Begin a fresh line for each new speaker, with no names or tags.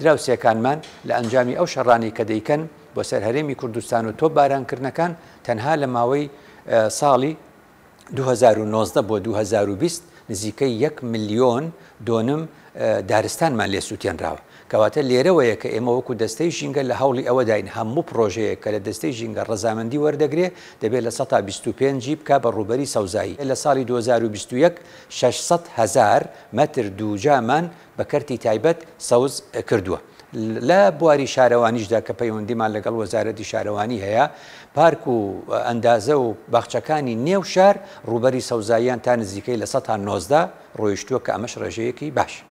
دراوسەکانمان لە ئەنجامی ئەو شەڕانی کە دەیکەن بۆ سەر هەرێمی کوردستان و تۆ بارانکردنەکان تەنها لە ماوەی ساڵی 2019 بۆ 2020 نزیکەی 1.5 ملیۆن دارستانمان لێ سووتێنراوە. کەواتە لێرەوەیە کە ئێمە وەکو دەستەی ژینگە لە هەوڵی ئەوەداین هەموو پرۆژەیە کە لە دەستەی ژینگە ڕەزامەندی وەردەگرێ دەبێت لە 125 بکە بە ڕوبەری سەوزایی. لە ساڵی 2021 600,000 مەتر دووجامان بە کەرتی تایبەت سەوز کردووە. لە بواری شارەوانیشدا کە پەیوەندیمان لەگەڵ وەزارەتی شارەوانی هەیە، پارک و ئەندازە و باخچەکانی نێو شار ڕوبەری سەوزاییان تا نزیکەی لە 190 ڕۆیشتووە کە ئەمەش ڕێژەیەکی باش.